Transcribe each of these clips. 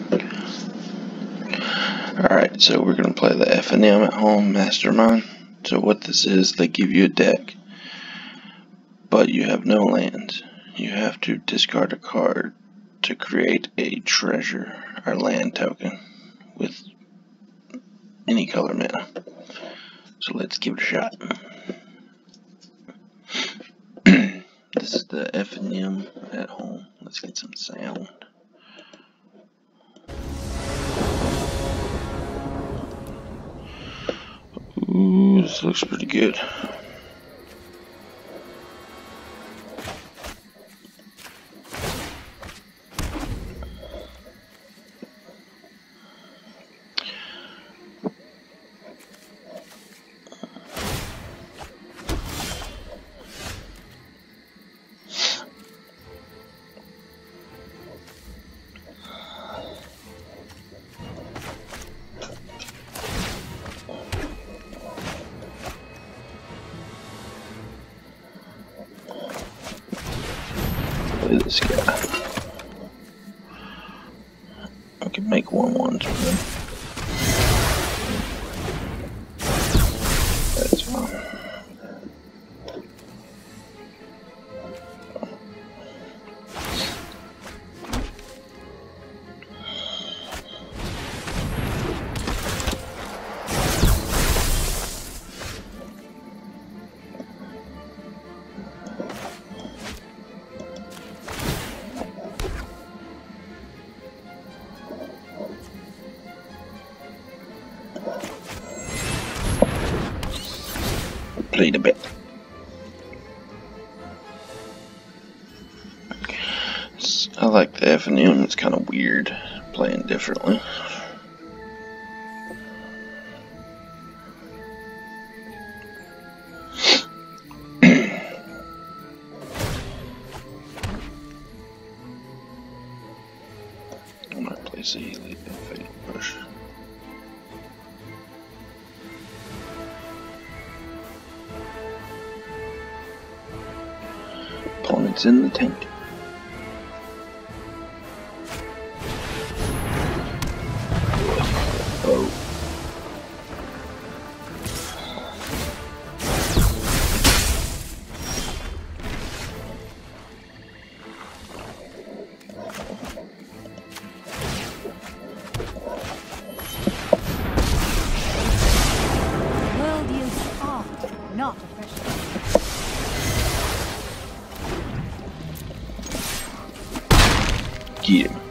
Alright, so we're going to play the F&M at home mastermind. So what this is, they give you a deck, but you have no lands. You have to discard a card to create a treasure or land token with any color mana. So let's give it a shot. This is the F&M at home. Let's get some sound. Ooh, this looks pretty good. Look at this guy. I can make 1/1s with him. That's fine. Played a bit. I like the F&M. It's kind of weird playing differently. I might play Sealy and Fatal Push. Opponents in the tank. Oh. World use art, not oppression. Get him.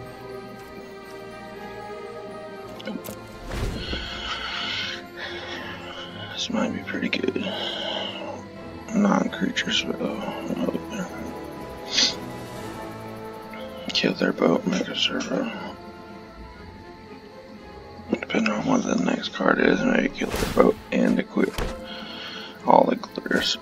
This might be pretty good. Non-creature spell. Kill their boat, make a servo. Depending on what the next card is, maybe kill their boat and equip all the glitters.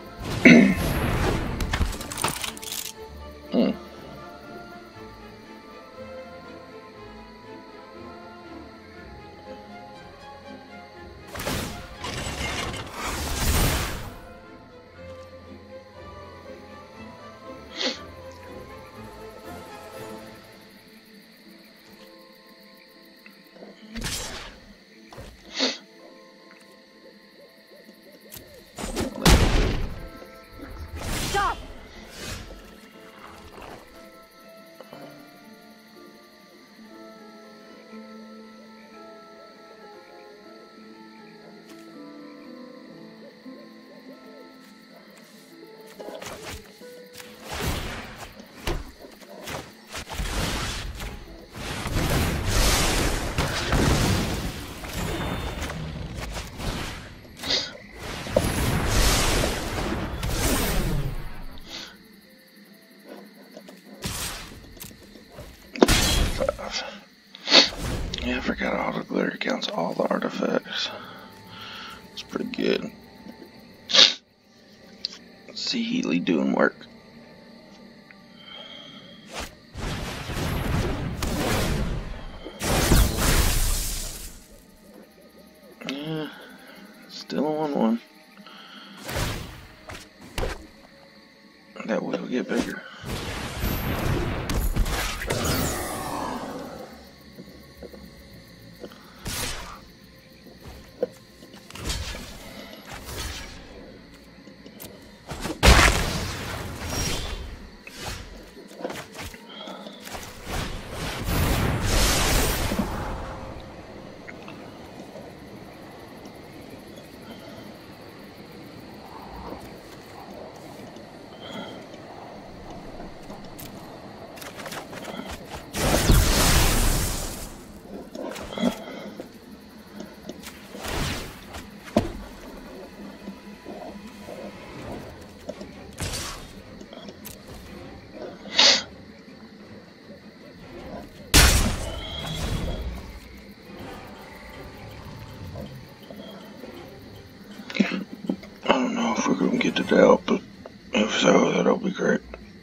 Stop! Yeah, I forgot auto glitter counts all the artifacts. It's pretty good. Let's see Healy doing work. Yeah, still a 1/1. That will get bigger. to help, but if so, that'll be great.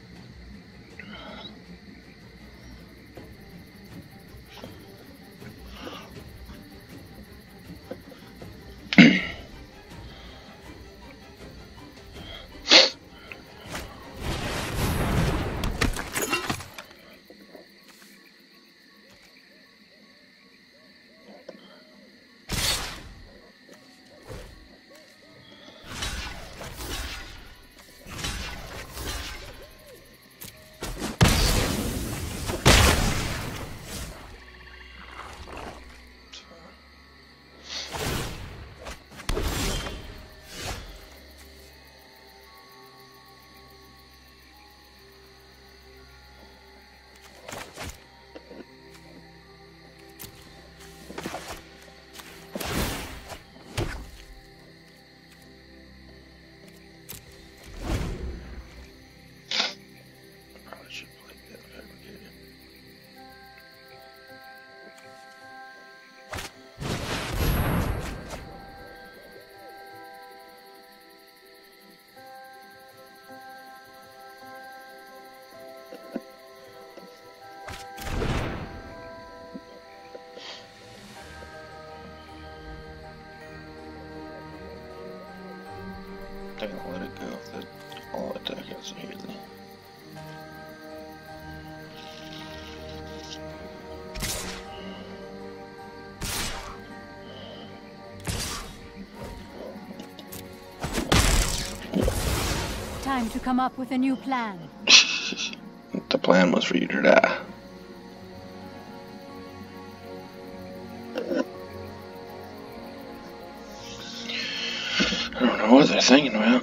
I'm gonna let it go if that all attack is immediately. Time to come up with a new plan. The plan was for you to die. I don't know what they're thinking about.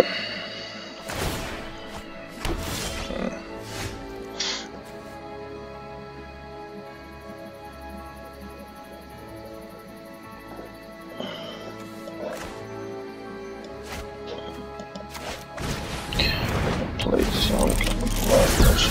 Play some camouflage.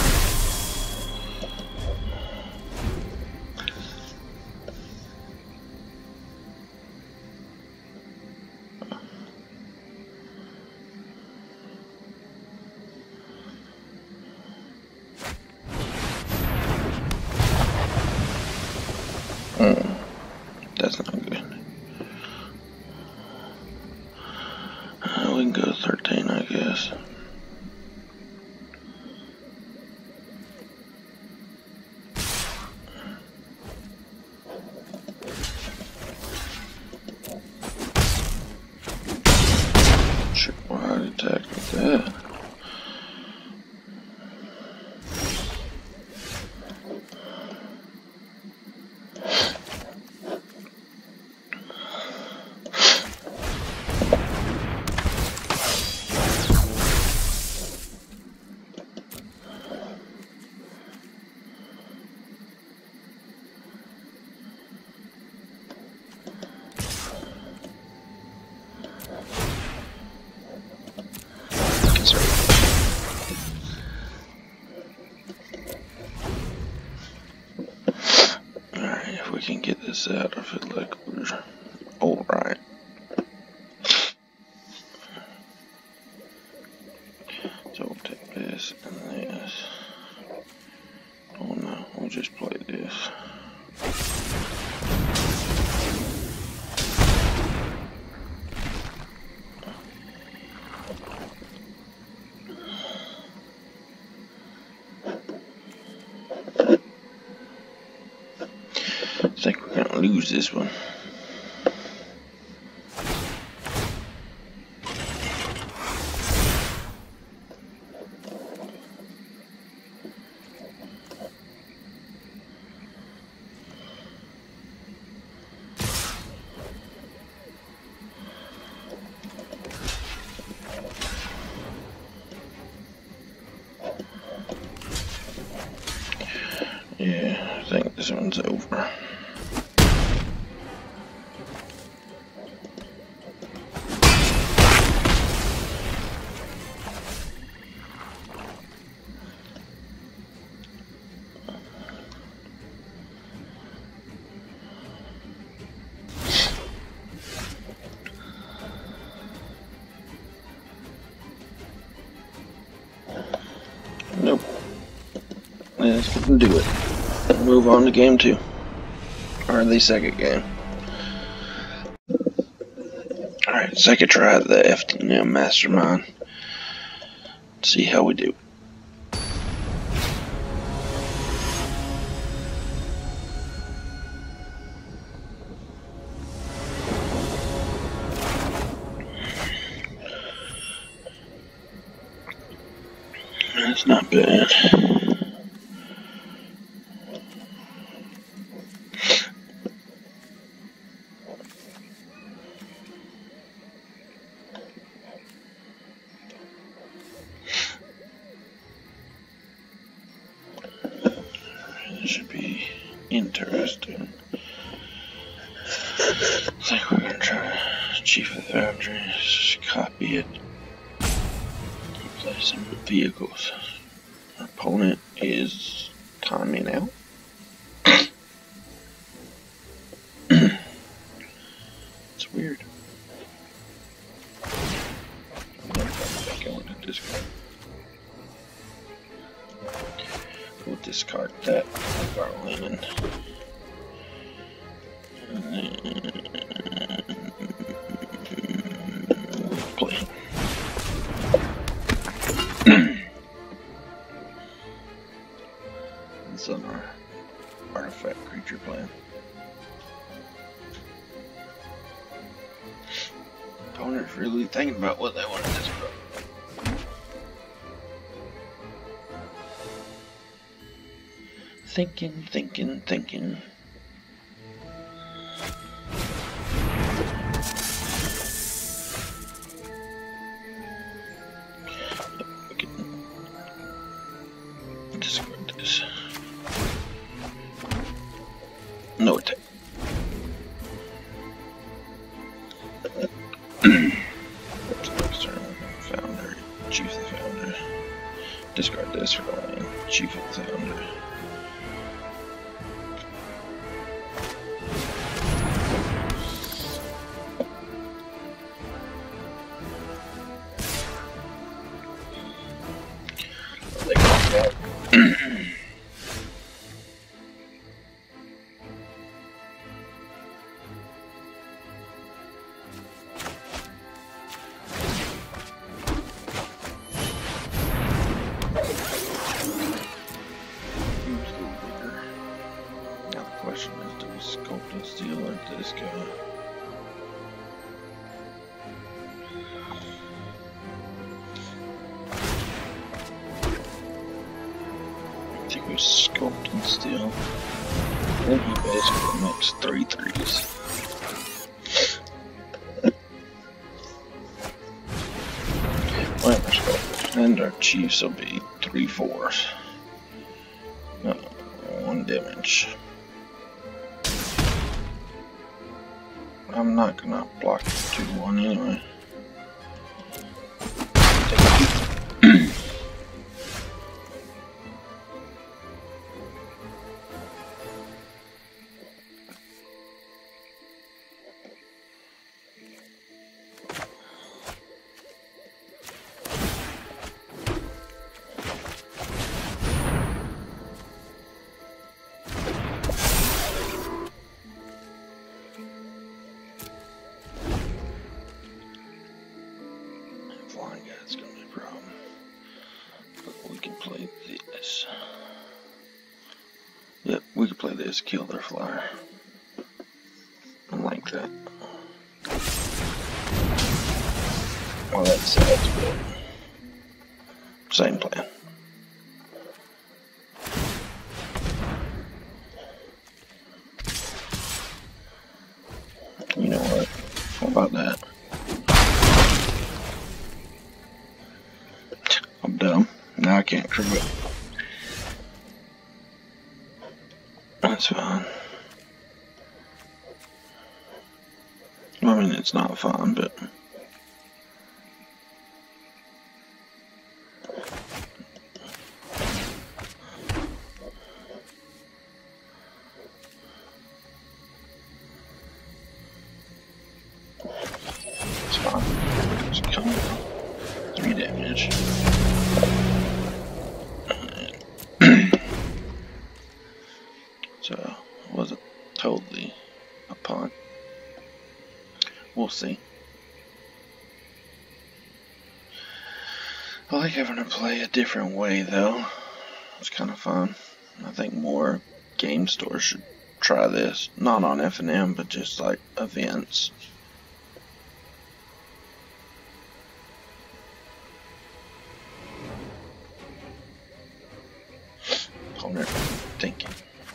That's not good. We can go 13, I guess. Sure, why did attack with that? Alright, if we can get this out, I feel like we're alright. So we'll take this and this. Oh no, we'll just play this. I think we're gonna lose this one. Yeah, I think this one's over. That's gonna do it. Move on to game 2. Or the second game. Alright, second try at the FNM Mastermind. See how we do. That's not bad. It should be interesting. I think we're gonna try Chief of the Foundry, just copy it. Play some vehicles. Our opponent is timing out. It's weird. Going to discard. We'll discard that of our land. And then we'll play. It's on our artifact creature plan. Opponent's really thinking about what they want to discard. Thinking. We can discard this. No attack. Founder, Chief of the Founder. Discard this for land. Chief of the Founder. Now the question is, do we sculpt and steel like this guy? I think we sculpt and steel. I think he basically makes 3 threes. And our chiefs will be 3 4s. 1 damage. I'm not gonna block 2-1 anyway. Flying guy's gonna be a problem. But we can play this. Yep, we can play this, kill their flyer. I like that. Well, that's sad, but same plan. You know what? What about that? I'm dumb. Now I can't crew it. That's fine. I mean, it's not fun, but it's fine. It's coming. 3 damage. totally a punt. We'll see. I like having to play a different way though. It's kind of fun. I think more game stores should try this. Not on F&M, but just like events. Opponent thinking.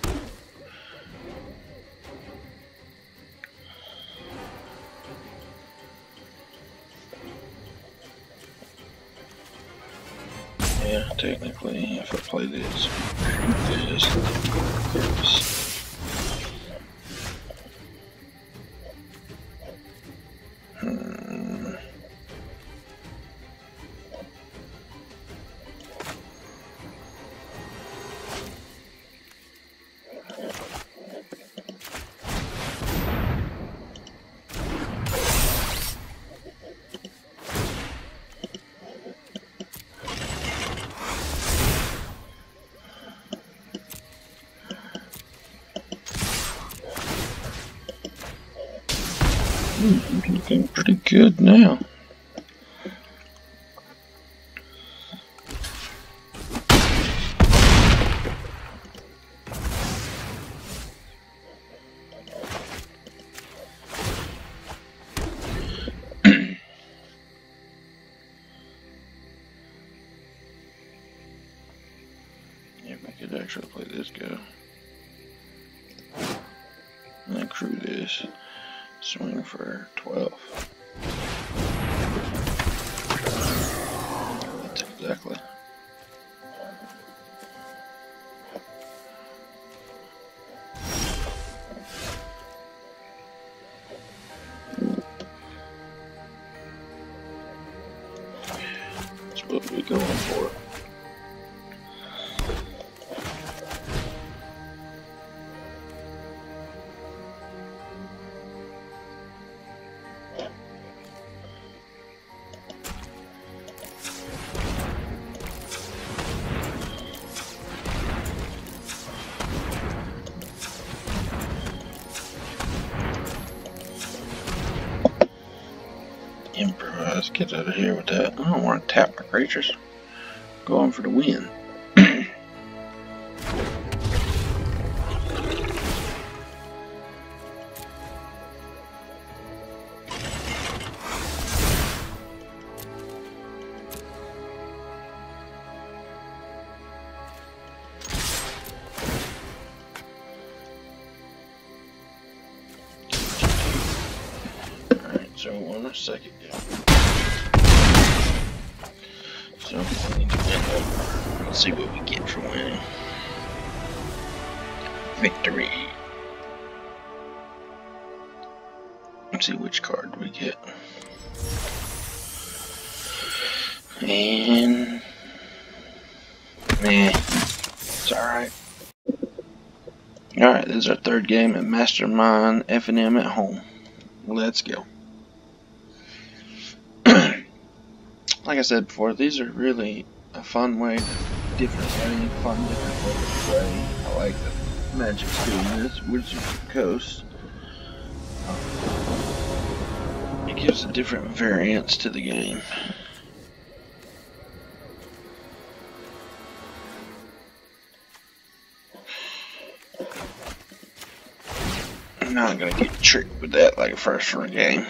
Yeah, technically, if I play this, looking pretty good now. Yeah, we could actually play this go. And then crew this. Swing for 12. That's exactly. That's what we're going for. Improvise, get out of here with that. I don't want to tap my creatures. Going for the win. So on a second game. So I need to win over. Let's see what we get for winning. Victory. Let's see which card we get. And nah, it's alright. Alright, this is our third game at Mastermind F&M at home. Let's go. Like I said before, these are really a fun way, different way to play. I like the Magic's doing this, Wizards of the Coast. It gives a different variance to the game. I'm not gonna get tricked with that like a first run game.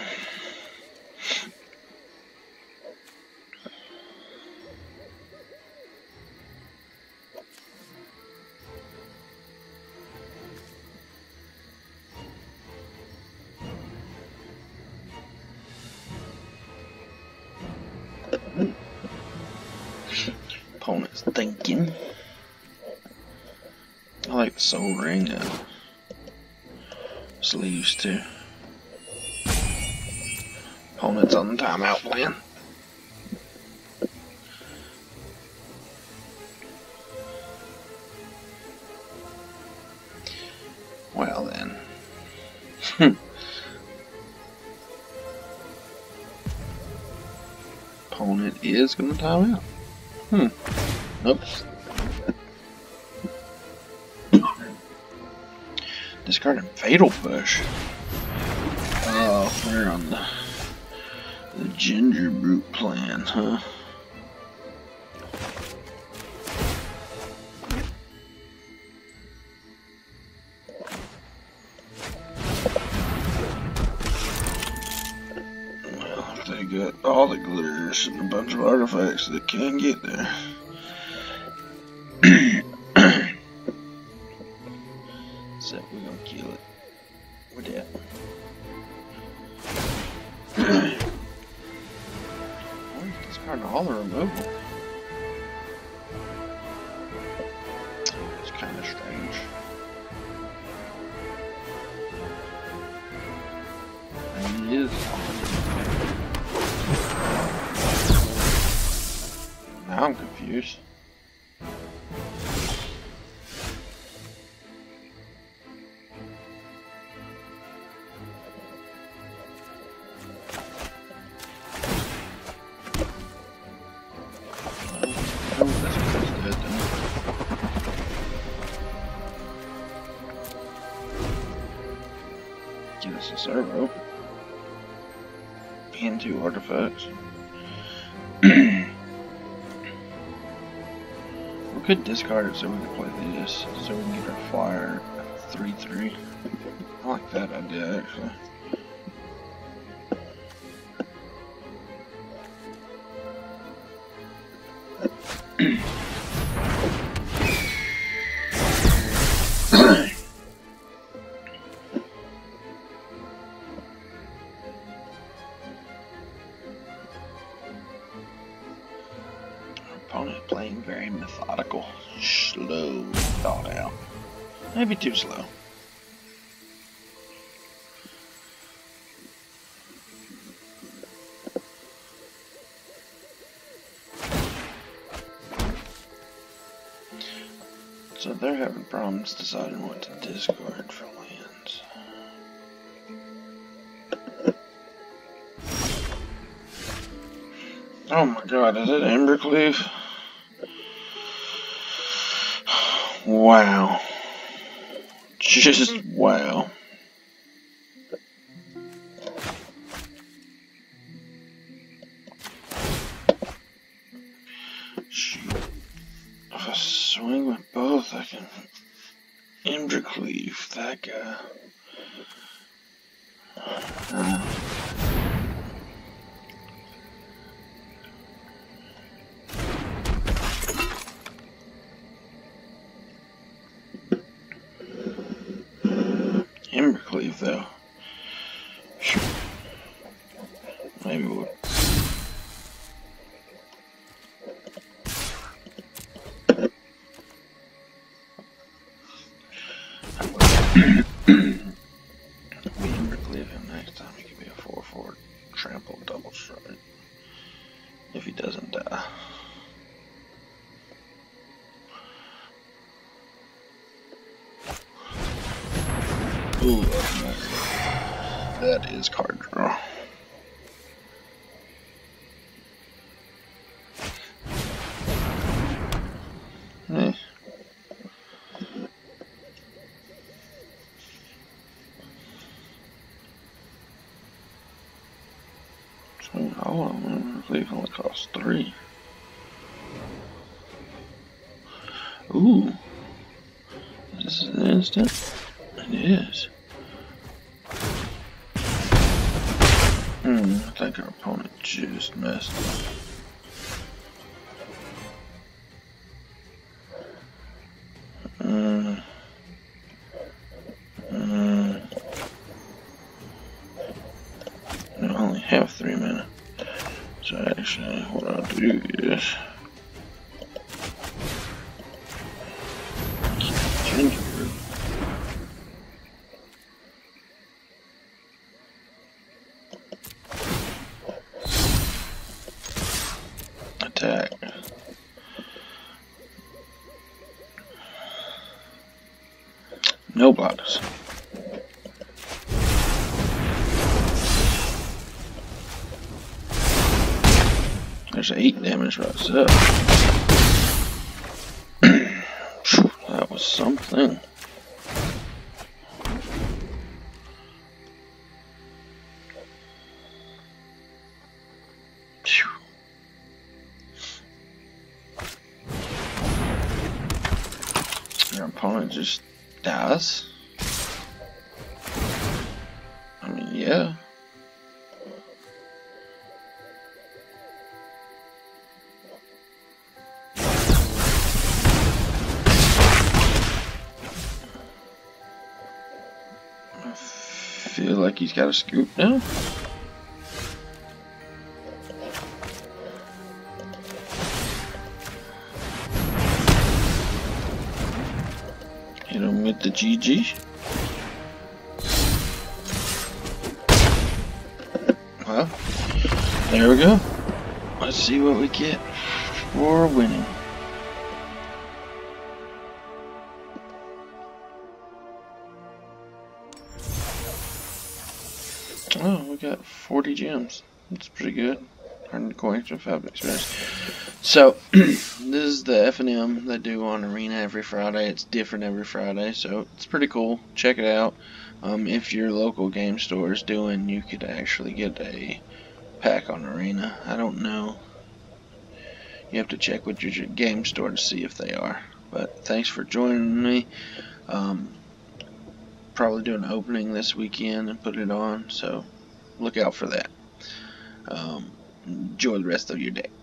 Opponent's thinking. I like the Soul Ring sleeves too. Opponent's on the timeout plan. Well then. Opponent is gonna time out. Nope. Discarding Fatal Push. Oh, we're on the Ginger Brute plan, huh? Well, they got all the glitters and a bunch of artifacts that can get there. So we're gonna kill it with that. Why is discarding all the removal? It's kind of strange. And it is. Now I'm confused. Get us a servo and 2 artifacts. We could discard it so we can play this, so we can get our flyer 3/3. I like that idea actually. Opponent playing very methodical, slow, thought out. Maybe too slow. So they're having problems deciding what to discard for lands. Oh my god, is it Embercleave? Wow. Just wow. Shoot. If I swing with both, I can Embercleave that guy. Embercleave though. Maybe we'll we Embercleave him next time. He can be a 4/4 trample double strike if he doesn't die. Ooh, that is card draw. Eh. So all of them, I believe, only cost 3. Ooh, this is an instant. It is. I think our opponent just messed up. I only have 3 minutes. So actually, what I'll do is gingerbread. Attack. No blocks. There's 8 damage right there. That was something. opponent just dies? I mean, yeah. I feel like he's got a scoop now. Hit him with the GG. Well, there we go. Let's see what we get for winning. Oh, we got 40 gems. That's pretty good. Earned coins from Fab experience. So, this is the F&M they do on Arena every Friday. It's different every Friday, so it's pretty cool. Check it out. If your local game store is doing, you could actually get a pack on Arena. I don't know. You have to check with your game store to see if they are. But thanks for joining me. Probably do an opening this weekend and put it on, so look out for that. Enjoy the rest of your day.